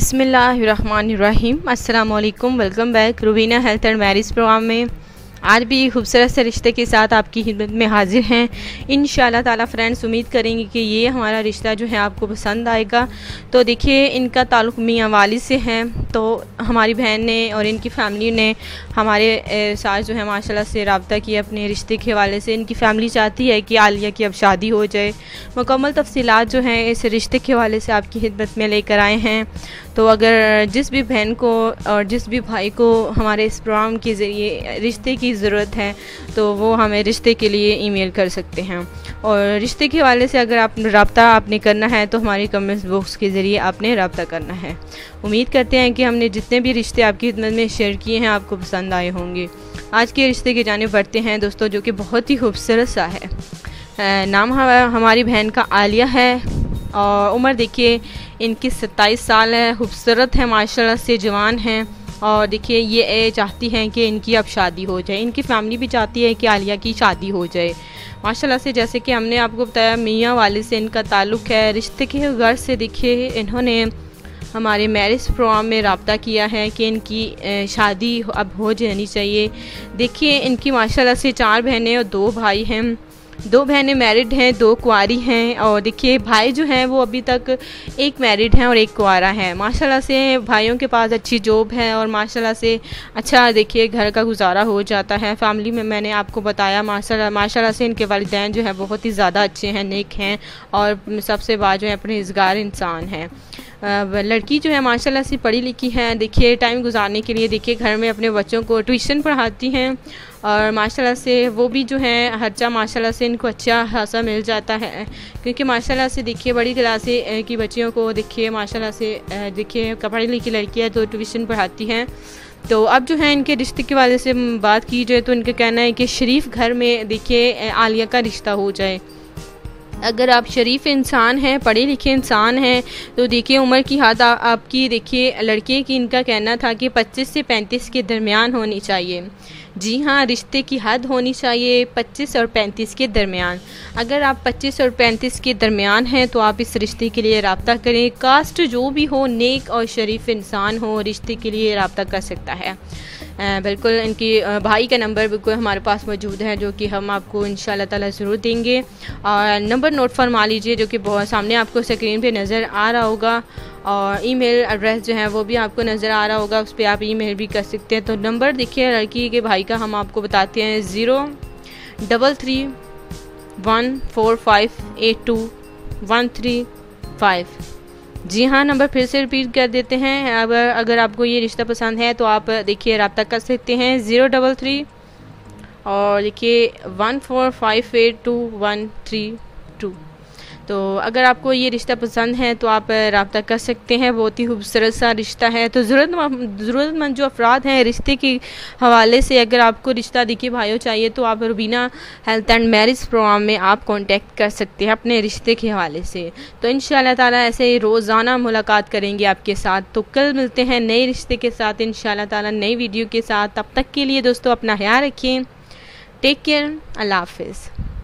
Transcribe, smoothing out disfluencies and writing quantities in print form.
बिस्मिल्लाहिर्रहमानिर्रहीम। अस्सलाम वालेकुम। Welcome back Rubina health and marriage programme में। आज भी खूबसूरत से रिश्ते के साथ आपकी खिदमत में हाजिर हैं। इंशाल्लाह ताला फ्रेंड्स, उम्मीद करेंगे कि ये हमारा रिश्ता जो है आपको पसंद आएगा। तो देखिए, इनका ताल्लुक़ मियाँ वाली से है। तो हमारी बहन ने और इनकी फैमिली ने हमारे साथ जो है माशाल्लाह से रब्ता किया अपने रिश्ते के हवाले से। इनकी फैमिली चाहती है कि आलिया की अब शादी हो जाए। मुकम्मल तफसीलात जो हैं इस रिश्ते के हवाले से आपकी खिदमत में लेकर आए हैं। तो अगर जिस भी बहन को और जिस भी भाई को हमारे इस प्रोग्राम के ज़रिए रिश्ते की ज़रूरत है तो वो हमें रिश्ते के लिए ईमेल कर सकते हैं। और रिश्ते के हवाले से अगर आप रब्ता आपने करना है तो हमारी कमेंट्स बॉक्स के ज़रिए आपने रब्ता करना है। उम्मीद करते हैं कि हमने जितने भी रिश्ते आपकी खिदमत में शेयर किए हैं आपको पसंद आए होंगे। आज के रिश्ते की जानिब बढ़ते हैं दोस्तों, जो कि बहुत ही खूबसूरत सा है। नाम हमारी बहन का आलिया है और उम्र देखिए इनकी 27 साल है। खूबसूरत है, माशाल्लाह से जवान हैं। और देखिए ये चाहती हैं कि इनकी अब शादी हो जाए। इनकी फैमिली भी चाहती है कि आलिया की शादी हो जाए माशाल्लाह से। जैसे कि हमने आपको बताया मियाँ वाले से इनका ताल्लुक़ है। रिश्ते के घर से देखिए इन्होंने हमारे मैरिज प्रोग्राम में रब्ता किया है कि इनकी शादी अब हो जानी चाहिए। देखिए इनकी माशाल्लाह से 4 बहनें और 2 भाई हैं। 2 बहनें मैरिड हैं, 2 कुंवारी हैं। और देखिए भाई जो हैं वो अभी तक एक मैरिड हैं और एक कुंवारा है। माशाल्लाह से भाइयों के पास अच्छी जॉब है और माशाल्लाह से अच्छा देखिए घर का गुजारा हो जाता है। फैमिली में मैंने आपको बताया माशाल्लाह से इनके वालिदैन जो है बहुत ही ज़्यादा अच्छे हैं, नेक हैं और सबसे बाद जो है परहेज़गार इंसान हैं। लड़की जो है माशाल्लाह से पढ़ी लिखी है। देखिए टाइम गुजारने के लिए देखिए घर में अपने बच्चों को ट्यूशन पढ़ाती हैं और माशाल्लाह से वो भी जो है खर्चा माशाल्लाह से इनको अच्छा खासा मिल जाता है। क्योंकि माशाल्लाह से देखिए बड़ी क्लास की बच्चियों को देखिए माशाल्लाह से देखिए पढ़ी लिखी लड़की है तो ट्यूशन पढ़ाती हैं। तो अब जो है इनके रिश्ते के वाले से बात की जाए तो इनका कहना है कि शरीफ घर में देखिए आलिया का रिश्ता हो जाए। अगर आप शरीफ इंसान हैं, पढ़े लिखे इंसान हैं तो देखिए उम्र की हद आपकी देखिए लड़के की इनका कहना था कि 25 से 35 के दरमियान होनी चाहिए। जी हाँ, रिश्ते की हद होनी चाहिए 25 और 35 के दरमियान। अगर आप 25 और 35 के दरमियान हैं तो आप इस रिश्ते के लिए रब्ता करें। कास्ट जो भी हो, नेक और शरीफ इंसान हो, रिश्ते के लिए रब्ता कर सकता है। बिल्कुल इनकी भाई का नंबर बिल्कुल हमारे पास मौजूद है जो कि हम आपको इंशाल्लाह ताला ज़रूर देंगे। और नंबर नोट फरमा लीजिए जो कि बहुत सामने आपको स्क्रीन पे नज़र आ रहा होगा। और ईमेल एड्रेस जो है वो भी आपको नज़र आ रहा होगा, उस पर आप ईमेल भी कर सकते हैं। तो नंबर देखिए लड़की के भाई का हम आपको बताते हैं 03314582135। जी हाँ, नंबर फिर से रिपीट कर देते हैं। अगर आपको ये रिश्ता पसंद है तो आप देखिए रब्ता कर सकते हैं 033 और देखिए 14582132। तो अगर आपको ये रिश्ता पसंद है तो आप रब्ता कर सकते हैं। बहुत ही खूबसूरत सा रिश्ता है। तो ज़रूरतमंद जो अफराद हैं रिश्ते के हवाले से, अगर आपको रिश्ता देखिए भाइयों चाहिए तो आप Rubina health and marriage programme में आप कांटेक्ट कर सकते हैं अपने रिश्ते के हवाले से। तो इंशाल्लाह ताला ऐसे ही रोज़ाना मुलाकात करेंगे आपके साथ। तो कल मिलते हैं नए रिश्ते के साथ इंशाल्लाह ताला, नई वीडियो के साथ। तब तक के लिए दोस्तों अपना ख्याल रखें। Take care. अल्लाह हाफिज़।